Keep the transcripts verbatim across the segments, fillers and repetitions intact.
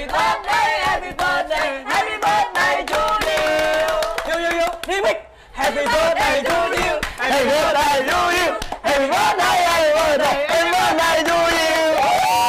birthday, happy birthday, happy birthday to you. Yêu yêu yêu, remix. Happy birthday to you, happy birthday to you, happy birthday, happy birthday, happy birthday to you.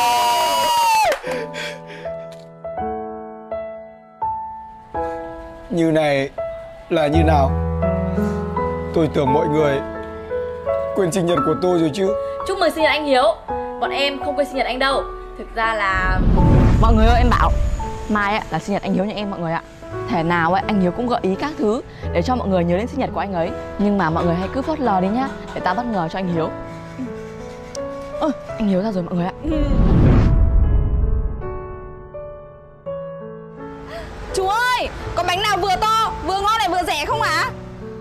Như này là như nào? Tôi tưởng mọi người quên sinh nhật của tôi rồi chứ. Chúc mừng sinh nhật anh Hiếu. Bọn em không quên sinh nhật anh đâu. Thực ra là... Mọi người ơi, em bảo mai là sinh nhật anh Hiếu nhà em mọi người ạ. Thể nào ấy, anh Hiếu cũng gợi ý các thứ để cho mọi người nhớ đến sinh nhật của anh ấy. Nhưng mà mọi người hãy cứ phớt lờ đi nhá, để ta bất ngờ cho anh Hiếu. Ơ, anh Hiếu ra rồi mọi người ạ. Chú ơi, có bánh nào vừa to, vừa ngon lại vừa rẻ không ạ? À?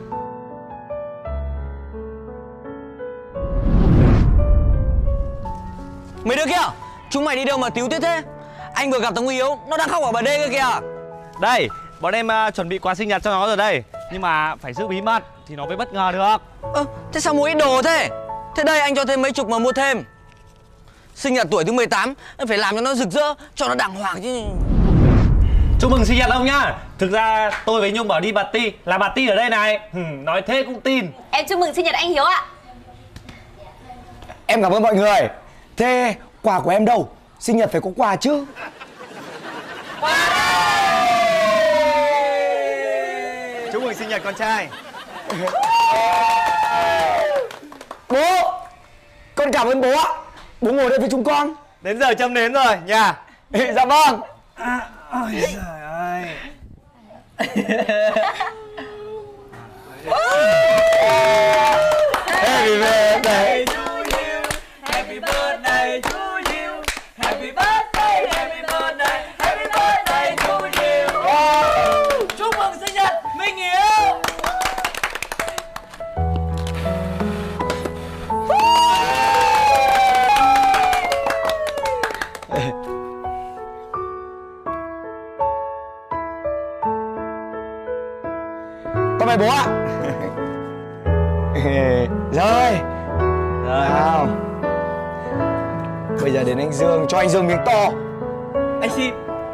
Mấy đứa kia, chúng mày đi đâu mà tíu tiết thế? Anh vừa gặp thằng Hiếu, nó đang khóc ở bờ đê kia kìa. Đây, bọn em uh, chuẩn bị quà sinh nhật cho nó rồi đây. Nhưng mà phải giữ bí mật thì nó mới bất ngờ được. Ơ, thế sao mua ít đồ thế? Thế đây anh cho thêm mấy chục mà mua thêm. Sinh nhật tuổi thứ mười tám, phải làm cho nó rực rỡ, cho nó đàng hoàng chứ. Chúc mừng sinh nhật ông nhá. Thực ra tôi với Nhung bảo đi party, là party ở đây này. ừ, Nói thế cũng tin. Em chúc mừng sinh nhật anh Hiếu ạ. Em cảm ơn mọi người. Thế quà của em đâu? Sinh nhật phải có quà chứ. Chúc mừng sinh nhật con trai. Bố, con cảm ơn bố ạ. Bố ngồi đây với chúng con. Đến giờ châm nến rồi nha. Dạ vâng. À, ôi trời ơi. Happy birthday. Happy birthday to you. Happy birthday, happy birthday, happy birthday to you. Oh. Chúc mừng sinh nhật Minh Hiếu. Con mời bố ạ. Rồi. Nào. Bây giờ đến anh Dương, cho anh Dương miếng to. Anh xin.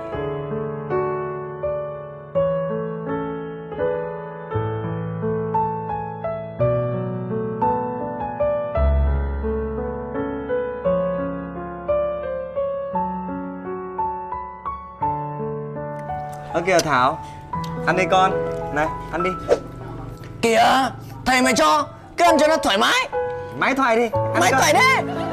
Ơ kìa Thảo, ăn đi con. Này, ăn đi. Kìa, thầy mày cho, cứ ăn cho nó thoải mái. Mái thoại đi. Mày thoải thế.